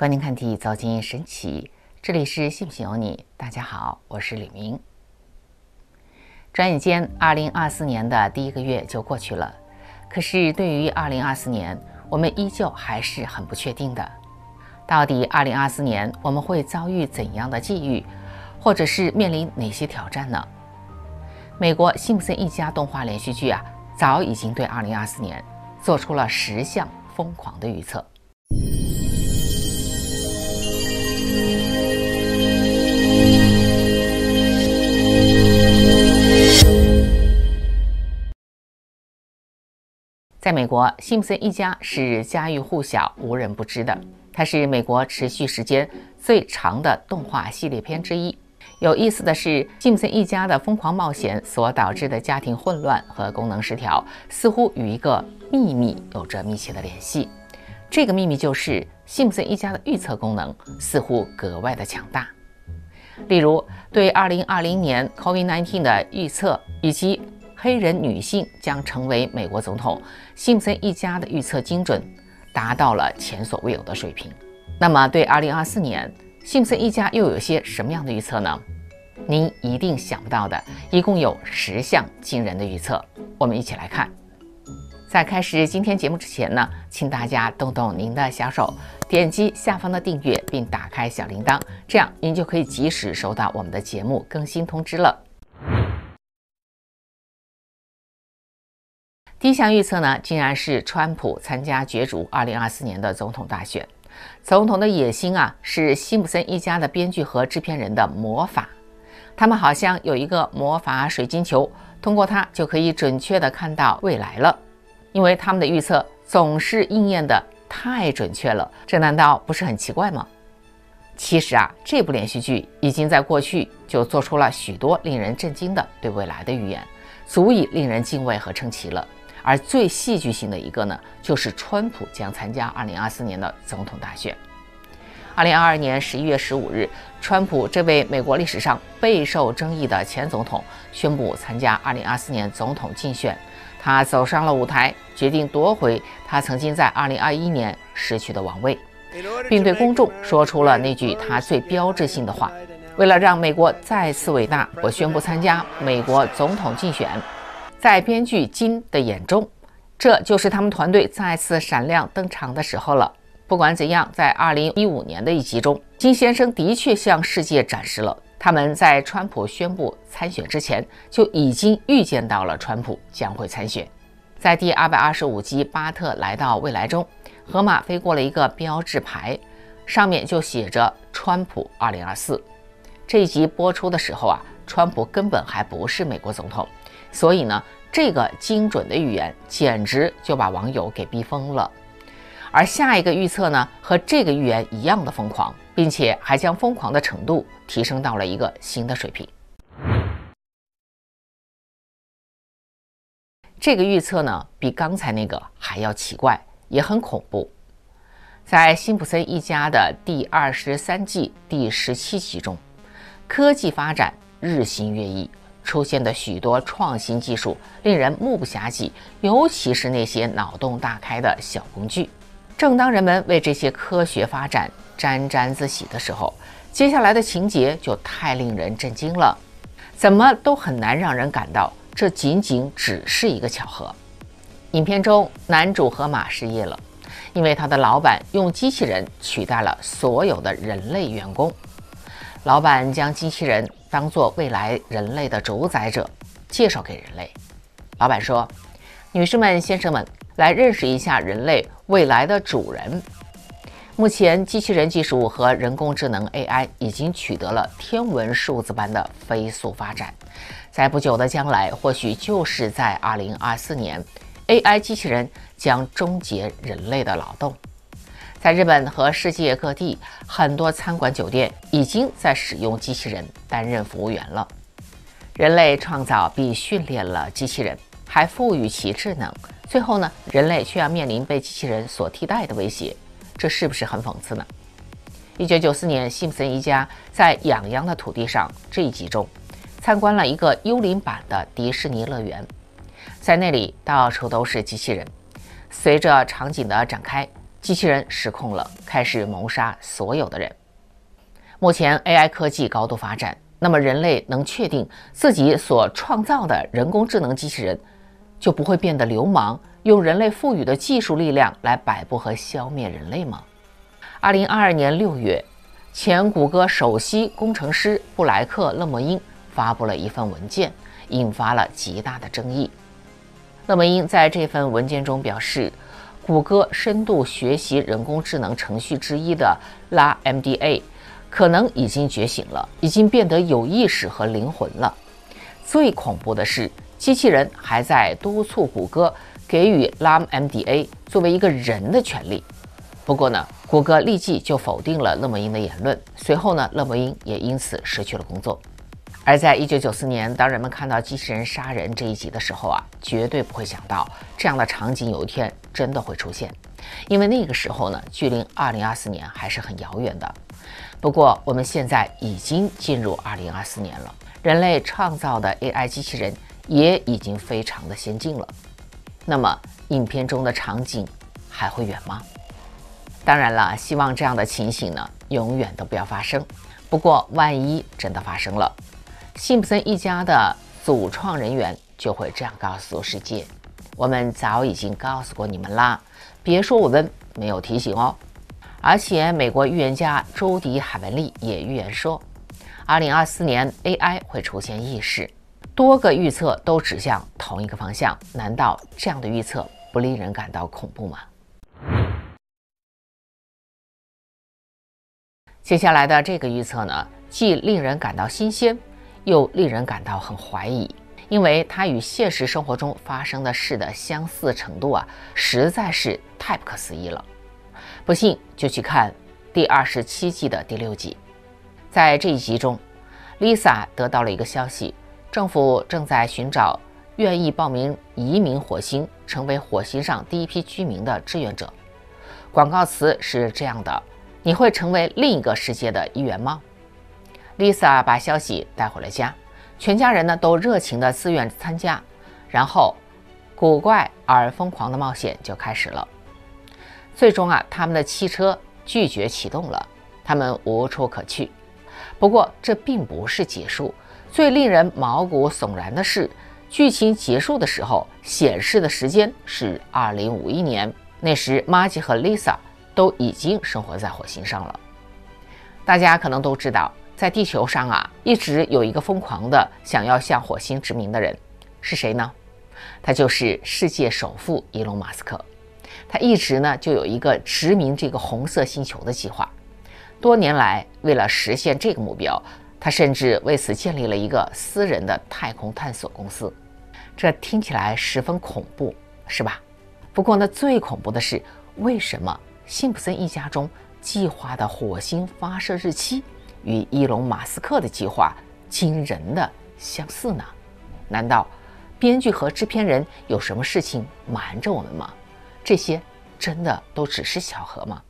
观点看题，走进神奇。这里是信不信由你。大家好，我是李明。转眼间，2024年的第一个月就过去了。可是对于2024年，我们依旧还是很不确定的。到底2024年我们会遭遇怎样的际遇，或者是面临哪些挑战呢？美国辛普森一家动画连续剧早已经对2024年做出了10项疯狂的预测。在美国，辛普森一家是家喻户晓、无人不知的。它是美国持续时间最长的动画系列片之一。有意思的是，辛普森一家的疯狂冒险所导致的家庭混乱和功能失调，似乎与一个秘密有着密切的联系。这个秘密就是辛普森一家的预测功能似乎格外的强大。例如，对2020年 COVID-19 的预测以及黑人女性将成为美国总统，辛普森一家的预测精准达到了前所未有的水平。那么对2024年，辛普森一家又有些什么样的预测呢？您一定想不到的，一共有10项惊人的预测，我们一起来看。在开始今天节目之前呢，请大家动动您的小手，点击下方的订阅并打开小铃铛，这样您就可以及时收到我们的节目更新通知了。第一项预测呢，竟然是川普参加角逐2024年的总统大选。总统的野心是辛普森一家的编剧和制片人的魔法。他们好像有一个魔法水晶球，通过它就可以准确地看到未来了。因为他们的预测总是应验的太准确了，这难道不是很奇怪吗？其实这部连续剧已经在过去就做出了许多令人震惊的对未来的预言，足以令人敬畏和称奇了。而最戏剧性的一个呢，就是川普将参加2024年的总统大选。2022年11月15日，川普这位美国历史上备受争议的前总统宣布参加2024年总统竞选。他走上了舞台，决定夺回他曾经在2021年失去的王位，并对公众说出了那句他最标志性的话：为了让美国再次伟大，我宣布参加美国总统竞选。在编剧金的眼中，这就是他们团队再次闪亮登场的时候了。不管怎样，在2015年的一集中，金先生的确向世界展示了他们在川普宣布参选之前就已经预见到了川普将会参选。在第225集巴特来到未来中，河马飞过了一个标志牌，上面就写着川普2024。这一集播出的时候川普根本还不是美国总统，所以呢，这个精准的预言简直就把网友给逼疯了。而下一个预测呢，和这个预言一样的疯狂，并且还将疯狂的程度提升到了一个新的水平。这个预测呢，比刚才那个还要奇怪，也很恐怖。在辛普森一家的第23季第17集中，科技发展日新月异，出现的许多创新技术令人目不暇接，尤其是那些脑洞大开的小工具。正当人们为这些科学发展沾沾自喜的时候，接下来的情节就太令人震惊了，怎么都很难让人感到这仅仅只是一个巧合。影片中，男主河马失业了，因为他的老板用机器人取代了所有的人类员工。老板将机器人当作未来人类的主宰者介绍给人类。老板说：女士们、先生们，来认识一下人类未来的主人。目前，机器人技术和人工智能 AI 已经取得了天文数字般的飞速发展。在不久的将来，或许就是在2024年， AI 机器人将终结人类的劳动。在日本和世界各地，很多餐馆酒店已经在使用机器人担任服务员了。人类创造并训练了机器人，还赋予其智能，最后呢，人类却要面临被机器人所替代的威胁，这是不是很讽刺呢？1994年，辛普森一家在痒痒的土地上这一集中，参观了一个幽灵版的迪士尼乐园，在那里到处都是机器人。随着场景的展开， 机器人失控了，开始谋杀所有的人。目前 AI 科技高度发展，那么人类能确定自己所创造的人工智能机器人就不会变得流氓，用人类赋予的技术力量来摆布和消灭人类吗？2022年6月，前谷歌首席工程师布莱克·勒莫因发布了一份文件，引发了极大的争议。勒莫因在这份文件中表示，谷歌深度学习人工智能程序之一的 LaMDA 可能已经觉醒了，已经变得有意识和灵魂了。最恐怖的是，机器人还在督促谷歌给予 LaMDA 作为一个人的权利。不过呢，谷歌立即就否定了勒莫因的言论，随后呢，勒莫因也因此失去了工作。而在1994年，当人们看到机器人杀人这一集的时候啊，绝对不会想到这样的场景有一天真的会出现，因为那个时候呢，距离2024年还是很遥远的。不过我们现在已经进入2024年了，人类创造的 AI 机器人也已经非常的先进了。那么影片中的场景还会远吗？当然了，希望这样的情形呢永远都不要发生。不过万一真的发生了，辛普森一家的组创人员就会这样告诉世界：我们早已经告诉过你们啦，别说我们没有提醒哦。而且美国预言家周迪·海文利也预言说，2024年 AI 会出现意识。多个预测都指向同一个方向，难道这样的预测不令人感到恐怖吗？接下来的这个预测呢，既令人感到新鲜，又令人感到很怀疑，因为它与现实生活中发生的事的相似程度啊，实在是太不可思议了。不信就去看第27季的第6集。在这一集中 ，Lisa 得到了一个消息，政府正在寻找愿意报名移民火星，成为火星上第一批居民的志愿者。广告词是这样的：你会成为另一个世界的一员吗？ Lisa 把消息带回了家，全家人呢都热情地自愿参加，然后古怪而疯狂的冒险就开始了。最终啊，他们的汽车拒绝启动了，他们无处可去。不过这并不是结束，最令人毛骨悚然的是，剧情结束的时候显示的时间是2051年，那时 Margie 和 Lisa 都已经生活在火星上了。大家可能都知道，在地球上啊，一直有一个疯狂的想要向火星殖民的人，是谁呢？他就是世界首富伊隆·马斯克。他一直呢就有一个殖民这个红色星球的计划。多年来，为了实现这个目标，他甚至为此建立了一个私人的太空探索公司。这听起来十分恐怖，是吧？不过呢，最恐怖的是，为什么辛普森一家中计划的火星发射日期与伊隆·马斯克的计划惊人的相似呢？难道编剧和制片人有什么事情瞒着我们吗？这些真的都只是巧合吗？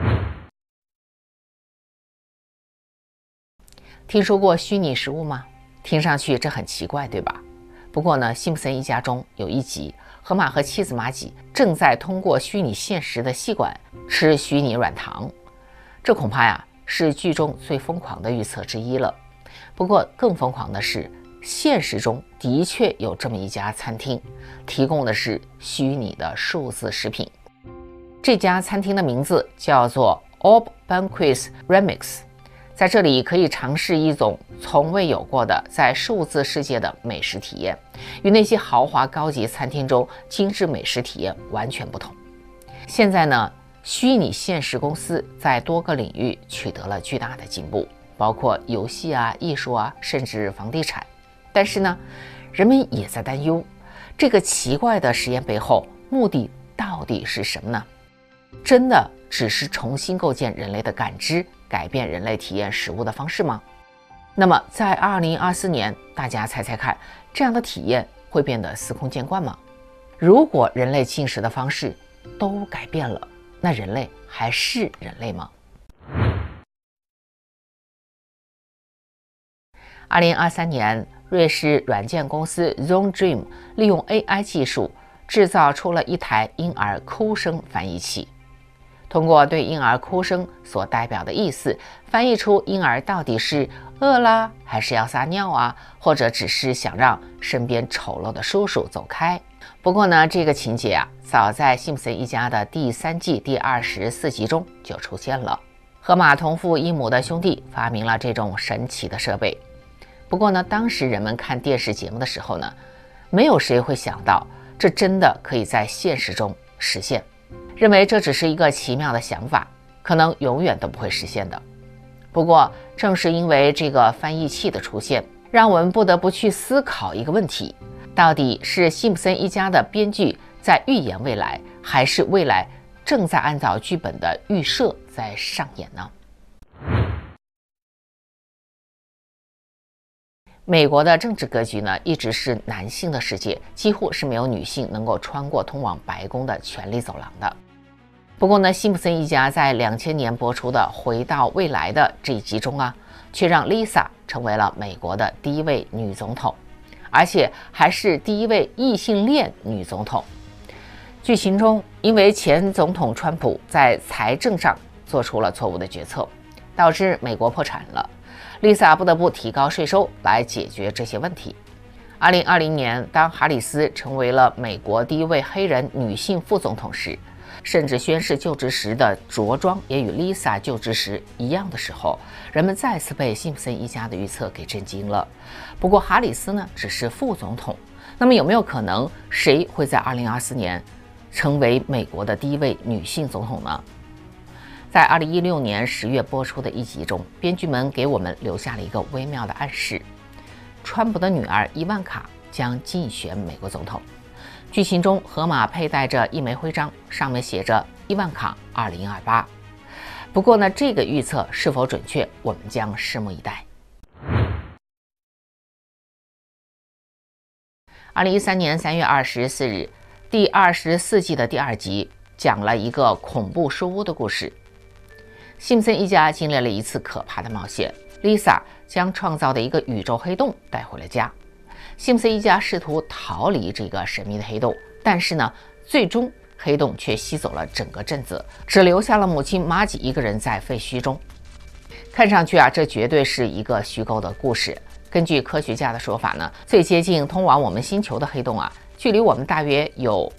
听说过虚拟食物吗？听上去这很奇怪，对吧？不过呢，辛普森一家中有一集，河马和妻子玛吉正在通过虚拟现实的吸管吃虚拟软糖，这恐怕呀是剧中最疯狂的预测之一了。不过更疯狂的是，现实中的确有这么一家餐厅，提供的是虚拟的数字食品。这家餐厅的名字叫做 Orb Banquets Remix， 在这里可以尝试一种从未有过的在数字世界的美食体验，与那些豪华高级餐厅中精致美食体验完全不同。现在呢，虚拟现实公司在多个领域取得了巨大的进步，包括游戏啊、艺术啊，甚至房地产。但是呢，人们也在担忧，这个奇怪的实验背后目的到底是什么呢？真的只是重新构建人类的感知，改变人类体验食物的方式吗？那么在2024年，大家猜猜看，这样的体验会变得司空见惯吗？如果人类进食的方式都改变了，那人类还是人类吗？2023年，瑞士软件公司 Zone Dream 利用 AI 技术制造出了一台婴儿哭声翻译器。 通过对婴儿哭声所代表的意思，翻译出婴儿到底是饿啦，还是要撒尿啊，或者只是想让身边丑陋的叔叔走开。不过呢，这个情节啊，早在《辛普森一家》的第3季第24集中就出现了。河马同父异母的兄弟发明了这种神奇的设备。不过呢，当时人们看电视节目的时候呢，没有谁会想到这真的可以在现实中实现，认为这只是一个奇妙的想法，可能永远都不会实现的。不过正是因为这个翻译器的出现，让我们不得不去思考一个问题，到底是辛普森一家的编剧在预言未来，还是未来正在按照剧本的预设在上演呢？美国的政治格局呢，一直是男性的世界，几乎是没有女性能够穿过通往白宫的权力走廊的。不过呢，辛普森一家在2000年播出的《回到未来》的这一集中啊，却让 Lisa 成为了美国的第一位女总统，而且还是第一位异性恋女总统。剧情中，因为前总统川普在财政上做出了错误的决策，导致美国破产了。Lisa 不得不提高税收来解决这些问题。2020年，当哈里斯成为了美国第一位黑人女性副总统时，甚至宣誓就职时的着装也与 Lisa 就职时一样的时候，人们再次被辛普森一家的预测给震惊了。不过哈里斯呢，只是副总统，那么有没有可能谁会在2024年成为美国的第一位女性总统呢？在2016年10月播出的一集中，编剧们给我们留下了一个微妙的暗示：川普的女儿伊万卡将竞选美国总统。剧情中，河马佩戴着一枚徽章，上面写着伊万卡2028。不过呢，这个预测是否准确，我们将拭目以待。2013年3月24日，第24季的第2集讲了一个恐怖书屋的故事。辛普森一家经历了一次可怕的冒险 ，Lisa 将创造的一个宇宙黑洞带回了家。辛普森一家试图逃离这个神秘的黑洞，但是呢，最终黑洞却吸走了整个镇子，只留下了母亲玛吉一个人在废墟中。看上去啊，这绝对是一个虚构的故事。根据科学家的说法呢，最接近通往我们星球的黑洞啊，距离我们大约有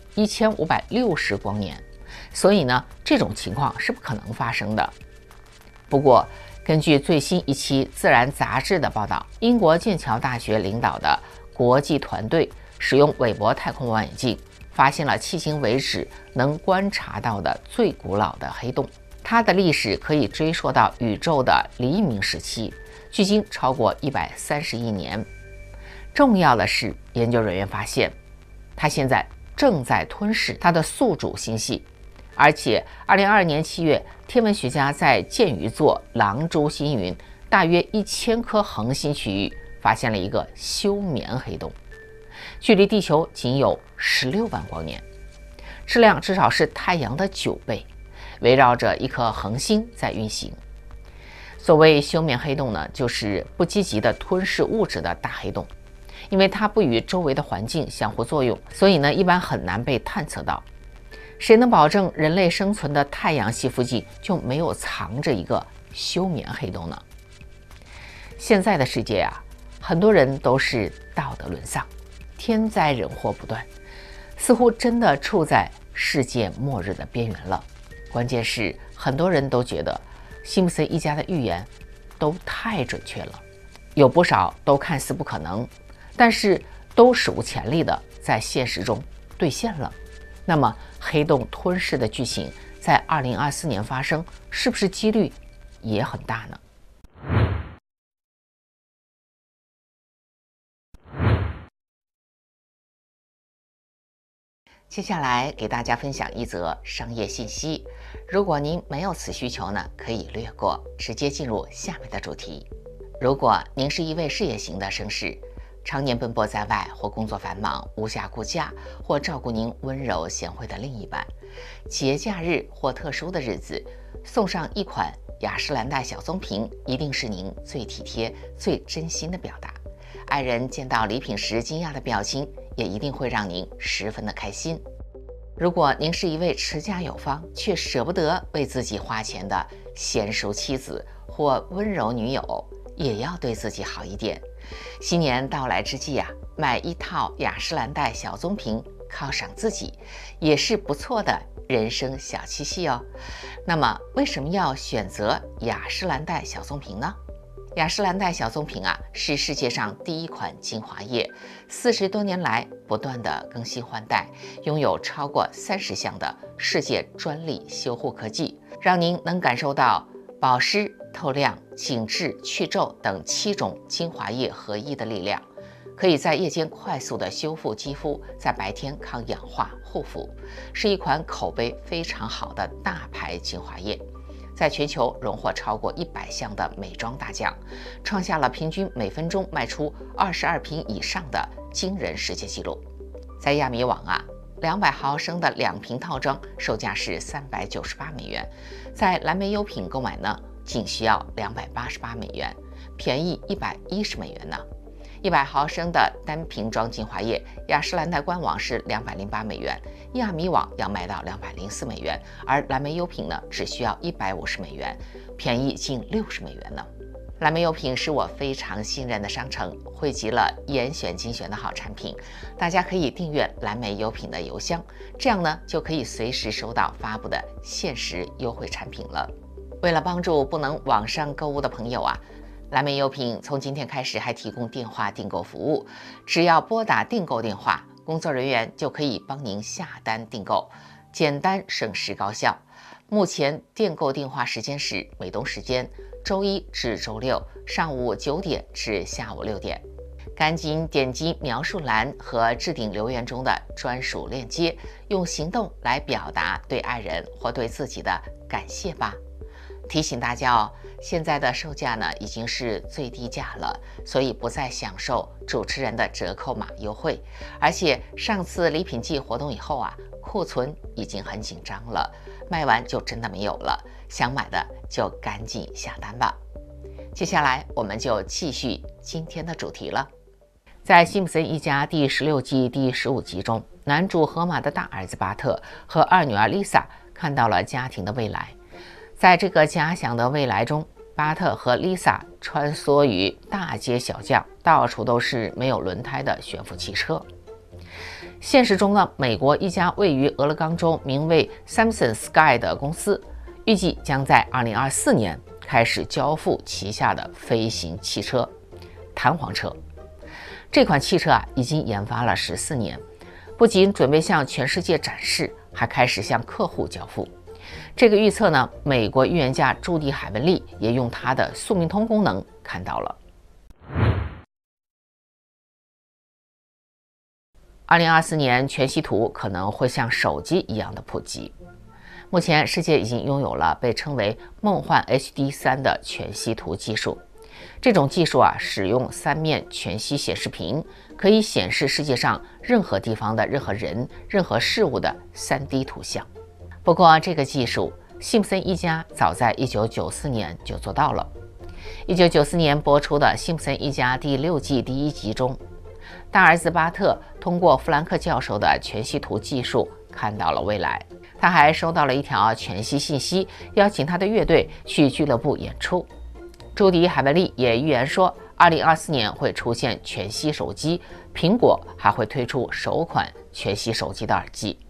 1560光年，所以呢，这种情况是不可能发生的。不过，根据最新一期《自然》杂志的报道，英国剑桥大学领导的国际团队使用韦伯太空望远镜，发现了迄今为止能观察到的最古老的黑洞。它的历史可以追溯到宇宙的黎明时期，距今超过130亿年。重要的是，研究人员发现，它现在正在吞噬它的宿主星系。而且2022年7月，天文学家在剑鱼座狼蛛星云大约1000颗恒星区域发现了一个休眠黑洞，距离地球仅有16万光年，质量至少是太阳的9倍，围绕着一颗恒星在运行。所谓休眠黑洞呢，就是不积极的吞噬物质的大黑洞，因为它不与周围的环境相互作用，所以呢，一般很难被探测到。谁能保证人类生存的太阳系附近就没有藏着一个休眠黑洞呢？现在的世界啊，很多人都是道德沦丧，天灾人祸不断，似乎真的处在世界末日的边缘了。关键是很多人都觉得辛普森一家的预言都太准确了，有不少都看似不可能，但是都史无前例的在现实中兑现了。那么黑洞吞噬的剧情在2024年发生，是不是几率也很大呢？接下来给大家分享一则商业信息，如果您没有此需求呢，可以略过，直接进入下面的主题。如果您是一位事业型的绅士，常年奔波在外，或工作繁忙无暇顾家，或照顾您温柔贤惠的另一半，节假日或特殊的日子，送上一款雅诗兰黛小棕瓶，一定是您最体贴、最真心的表达。爱人见到礼品时惊讶的表情，也一定会让您十分的开心。 如果您是一位持家有方却舍不得为自己花钱的娴熟妻子或温柔女友，也要对自己好一点。新年到来之际买一套雅诗兰黛小棕瓶犒赏自己，也是不错的人生小七夕哦。那么为什么要选择雅诗兰黛小棕瓶呢？雅诗兰黛小棕瓶是世界上第一款精华液，40多年来不断的更新换代，拥有超过30项的世界专利修护科技，让您能感受到保湿、透亮、紧致、去皱等7种精华液合一的力量，可以在夜间快速的修复肌肤，在白天抗氧化护肤，是一款口碑非常好的大牌精华液。在全球荣获超过100项的美妆大奖，创下了平均每分钟卖出22瓶以上的惊人世界纪录。在亚米网200毫升的2瓶套装售价是398美元，在蓝莓优品购买呢，仅需要288美元，便宜110美元呢。100毫升的单瓶装精华液，雅诗兰黛官网是208美元，亚米网要卖到204美元，而蓝莓优品呢，只需要150美元，便宜近60美元呢。蓝莓优品是我非常信任的商城，汇集了严选精选的好产品，大家可以订阅蓝莓优品的邮箱，这样呢就可以随时收到发布的限时优惠产品了。为了帮助不能网上购物的朋友蓝莓优品从今天开始还提供电话订购服务，只要拨打订购电话，工作人员就可以帮您下单订购，简单省时高效。目前订购电话时间是美东时间周一至周六上午9点至下午6点。赶紧点击描述栏和置顶留言中的专属链接，用行动来表达对爱人或对自己的感谢吧。提醒大家哦，现在的售价呢已经是最低价了，所以不再享受主持人的折扣码优惠。而且上次礼品季活动以后库存已经很紧张了，卖完就真的没有了，想买的就赶紧下单吧。接下来我们就继续今天的主题了。在《辛普森一家》第16季第15集中，男主河马的大儿子巴特和二女儿丽莎看到了家庭的未来。在这个假想的未来中，巴特和丽莎穿梭于大街小巷，到处都是没有轮胎的悬浮汽车。现实中呢，美国一家位于俄勒冈州名为 Samson Sky 的公司，预计将在2024年开始交付旗下的飞行汽车——弹簧车。这款汽车已经研发了14年，不仅准备向全世界展示，还开始向客户交付。这个预测呢，美国预言家朱迪·海文利也用他的宿命通功能看到了。2024年，全息图可能会像手机一样的普及。目前，世界已经拥有了被称为“梦幻 HD3” 的全息图技术。这种技术使用3面全息显示屏，可以显示世界上任何地方的任何人、任何事物的3D 图像。不过，这个技术，辛普森一家早在1994年就做到了。1994年播出的《辛普森一家》第6季第1集中，大儿子巴特通过弗兰克教授的全息图技术看到了未来。他还收到了一条全息信息，邀请他的乐队去俱乐部演出。朱迪·海文利也预言说，2024年会出现全息手机，苹果还会推出首款全息手机的耳机。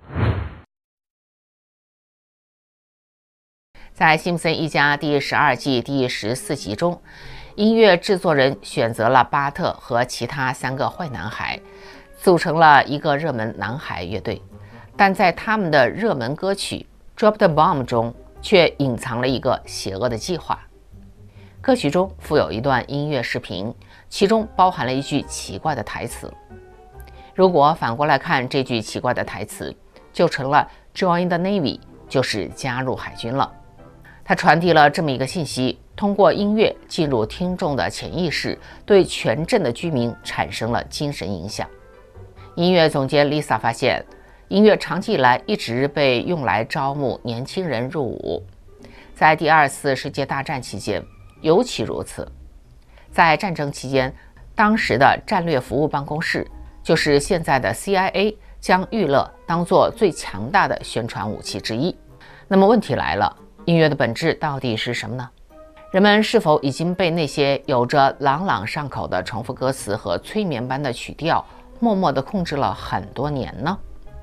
在《辛普森一家》第12季第14集中，音乐制作人选择了巴特和其他3个坏男孩，组成了一个热门男孩乐队。但在他们的热门歌曲《Drop the Bomb》中，却隐藏了一个邪恶的计划。歌曲中附有一段音乐视频，其中包含了一句奇怪的台词。如果反过来看这句奇怪的台词，就成了 Join the Navy， 就是加入海军了。它传递了这么一个信息：通过音乐进入听众的潜意识，对全镇的居民产生了精神影响。音乐总监 Lisa 发现，音乐长期以来一直被用来招募年轻人入伍，在第2次世界大战期间尤其如此。在战争期间，当时的战略服务办公室，就是现在的 CIA， 将娱乐当作最强大的宣传武器之一。那么问题来了，音乐的本质到底是什么呢？人们是否已经被那些有着朗朗上口的重复歌词和催眠般的曲调默默地控制了很多年呢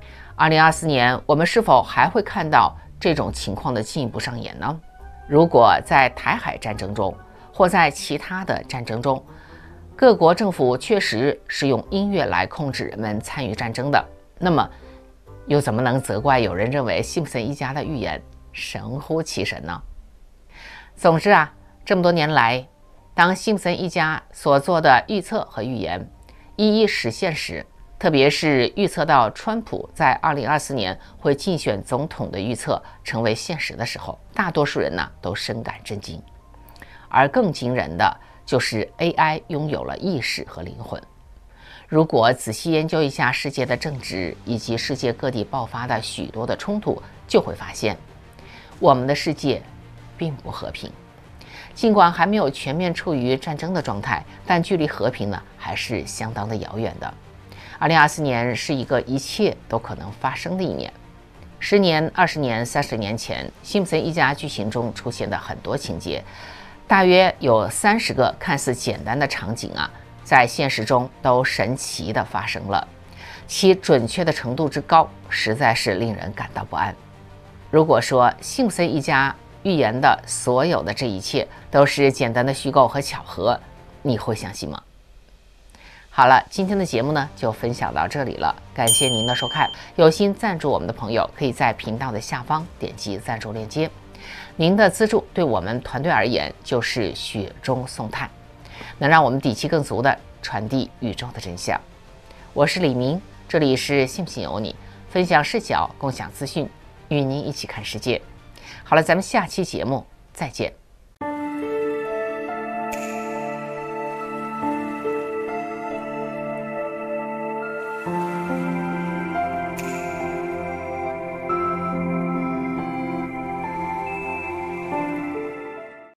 ？2024年，我们是否还会看到这种情况的进一步上演呢？如果在台海战争中，或在其他的战争中，各国政府确实是用音乐来控制人们参与战争的，那么又怎么能责怪有人认为辛普森一家的预言神乎其神呢？总之啊，这么多年来，当辛普森一家所做的预测和预言一一实现时，特别是预测到川普在2024年会竞选总统的预测成为现实的时候，大多数人呢都深感震惊。而更惊人的就是 AI 拥有了意识和灵魂。如果仔细研究一下世界的政治以及世界各地爆发的许多的冲突，就会发现我们的世界并不和平。尽管还没有全面处于战争的状态，但距离和平呢还是相当的遥远的。2024年是一个一切都可能发生的一年。10年、20年、30年前，辛普森一家剧情中出现的很多情节，大约有30个看似简单的场景啊，在现实中都神奇地发生了，其准确的程度之高，实在是令人感到不安。如果说辛普森一家预言的所有的这一切都是简单的虚构和巧合，你会相信吗？好了，今天的节目呢就分享到这里了，感谢您的收看。有心赞助我们的朋友，可以在频道的下方点击赞助链接。您的资助对我们团队而言就是雪中送炭，能让我们底气更足地传递宇宙的真相。我是李明，这里是信不信由你，分享视角，共享资讯，与您一起看世界。好了，咱们下期节目再见。